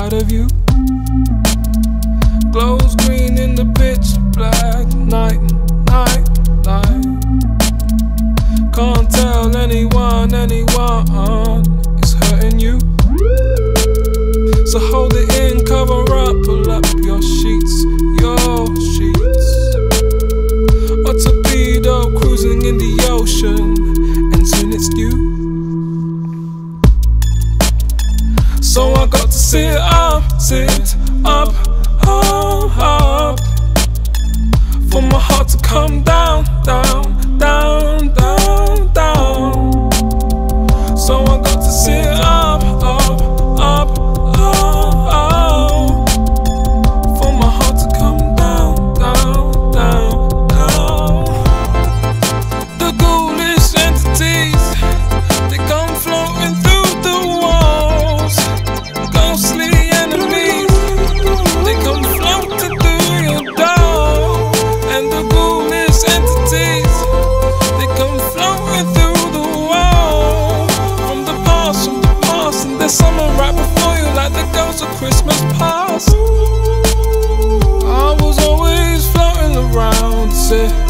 inside of you. Glows green in the pitch black night, night, night. Can't tell anyone is hurting you. So hold it in, cover up, pull up your sheets, your sheets. A torpedo cruising in the ocean, and soon it's due. So I got to sit up, up, for my heart to come down, down, down, down, down. So I got to sit up, for my heart to come down, down, down, down. The ghoulish entities, they come floating through the walls. Ghostly enemies, they come floating through your door. And the ghoulish entities, they come floating through the wall. From the past, and there's someone right before you, like the ghost of Christmas past. I was always floating around, say